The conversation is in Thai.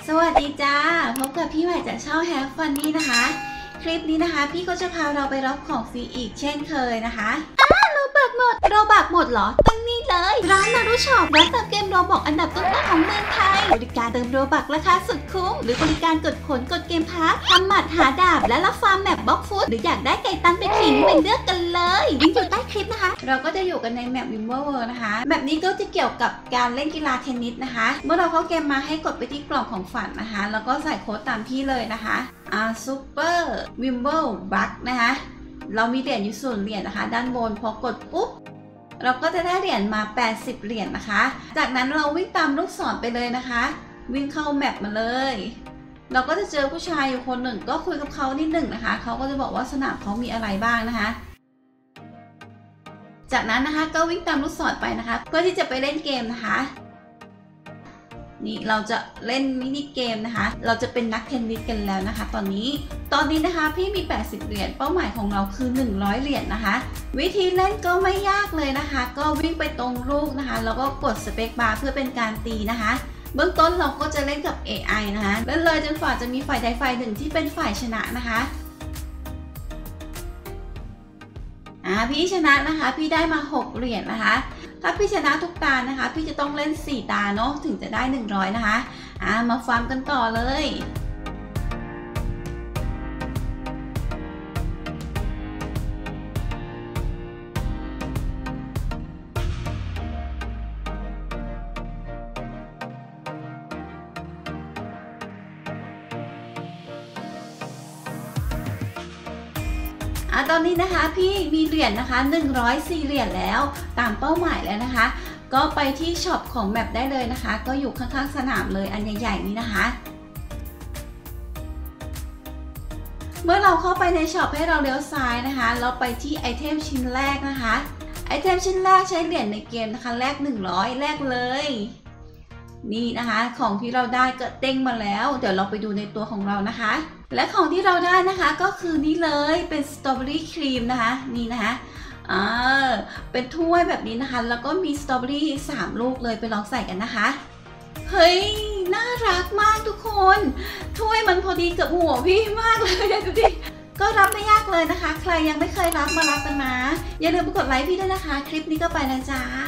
สวัสดีจ้าพบกับพี่ใหม่จากช่อง Have Funny นะคะคลิปนี้นะคะพี่ก็จะพาเราไปรับของฟรีอีกเช่นเคยนะคะโรบักหมดเหรอตั้งนี่เลยร้านนารุช็อปร้านเติมเกมโรบอกอันดับต้นๆของเมืองไทยบริการเติมโรบักราคาสุดคุ้มหรือบริการกดผลกดเกมพาร์ททำหมัดหาดาบและรับฟาร์มแมปบล็อกฟุตหรืออยากได้ไก่ตันไปขิงเป็นเลือกกันเลยลิงก์อยู่ใต้คลิปนะคะเราก็จะอยู่กันในแมปวิมเบอร์เวิลด์นะคะแมปนี้ก็จะเกี่ยวกับการเล่นกีฬาเทนนิสนะคะเมื่อเราเข้าเกมมาให้กดไปที่กล่องของฝันนะคะแล้วก็ใส่โค้ดตามที่เลยนะคะซูเปอร์วิมเบิลบัคนะคะเรามีเหรียญอยู่0 เหรียญนะคะด้านบนพอกดปุ๊บเราก็จะได้เหรียญมา80 เหรียญนะคะจากนั้นเราวิ่งตามลูกศรไปเลยนะคะวิ่งเข้าแมปมาเลยเราก็จะเจอผู้ชายอยู่คนหนึ่งก็คุยกับเขานิดหนึ่งนะคะเขาก็จะบอกว่าสนามเขามีอะไรบ้างนะคะจากนั้นนะคะก็วิ่งตามลูกศรไปนะคะเพื่อที่จะไปเล่นเกมนะคะนี่เราจะเล่นมินิเกมนะคะเราจะเป็นนักเทนนิสกันแล้วนะคะตอนนี้นะคะพี่มี80 เหรียญเป้าหมายของเราคือ100 เหรียญนะคะวิธีเล่นก็ไม่ยากเลยนะคะก็วิ่งไปตรงลูกนะคะแล้วก็กดสเปคบาร์เพื่อเป็นการตีนะคะเบื้องต้นเราก็จะเล่นกับ AI นะคะเล่นเลยจนฝ่าจะมีฝ่ายใดฝ่ายหนึ่งที่เป็นฝ่ายชนะนะคะพี่ชนะนะคะพี่ได้มา6 เหรียญนะคะถ้าพี่ชนะทุกตานะคะพี่จะต้องเล่น4 ตาเนาะถึงจะได้100นะคะมาฟาร์มกันต่อเลยตอนนี้นะคะพี่มีเหรียญนะคะ104 เหรียญแล้วตามเป้าหมายแล้วนะคะก็ไปที่ช็อปของแมปได้เลยนะคะก็อยู่ข้างๆสนามเลยอันใหญ่ๆนี้นะคะเมื่อเราเข้าไปในช็อปให้เราเลี้ยวซ้ายนะคะเราไปที่ไอเทมชิ้นแรกนะคะไอเทมชิ้นแรกใช้เหรียญในเกมนะคะแลก100แลกเลยนี่นะคะของที่เราได้ก็เด้งมาแล้วเดี๋ยวเราไปดูในตัวของเรานะคะและของที่เราได้นะคะก็คือนี่เลยเป็นสตรอเบอรี่ครีมนะคะนี่นะคะเป็นถ้วยแบบนี้นะคะแล้วก็มีสตรอเบอรี่3 ลูกเลยไปลองใส่กันนะคะเฮ้ยน่ารักมากทุกคนถ้วยมันพอดีกับหัวพี่มากเลยดูดิก็รับไม่ยากเลยนะคะใครยังไม่เคยรับมารับกันนะอย่าลืมกดไลค์พี่ด้วยนะคะคลิปนี้ก็ไปแล้วจ้า